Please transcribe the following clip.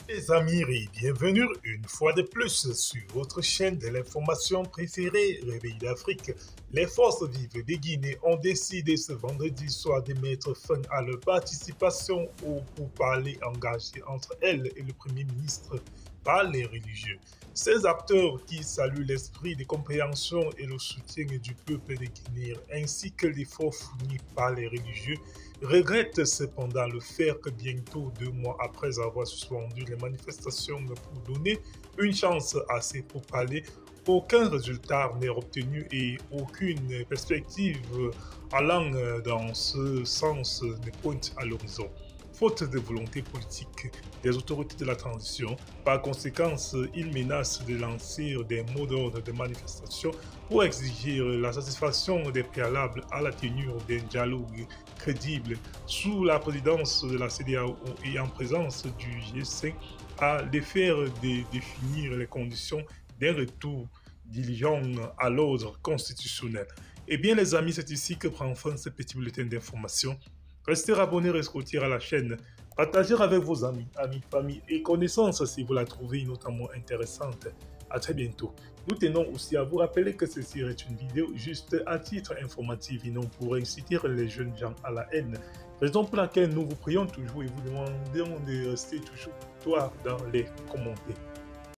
Les amis, et bienvenue une fois de plus sur votre chaîne de l'information préférée, Réveil d'Afrique. Les forces vives de Guinée ont décidé ce vendredi soir de mettre fin à leur participation au pourparlers engagé entre elles et le Premier ministre par les religieux. Ces acteurs qui saluent l'esprit de compréhension et le soutien du peuple de Guinée ainsi que l'effort fourni par les religieux regrettent cependant le fait que bientôt 2 mois après avoir suspendu les manifestations pour donner une chance à ces pourparlers, aucun résultat n'est obtenu et aucune perspective allant dans ce sens ne pointe à l'horizon. Faute de volonté politique des autorités de la transition, par conséquent, ils menacent de lancer des mots d'ordre de manifestation pour exiger la satisfaction des préalables à la tenue d'un dialogue crédible sous la présidence de la CEDEAO et en présence du G5 à l'effet de définir les conditions d'un retour diligent à l'ordre constitutionnel. Eh bien les amis, c'est ici que prend fin ce petit bulletin d'information. Restez abonnés, restez à la chaîne. Partagez avec vos amis, famille et connaissances si vous la trouvez notamment intéressante. À très bientôt. Nous tenons aussi à vous rappeler que ceci est une vidéo juste à titre informatif et non pour inciter les jeunes gens à la haine. Raison pour laquelle nous vous prions toujours et vous demandons de rester toujours toi dans les commentaires.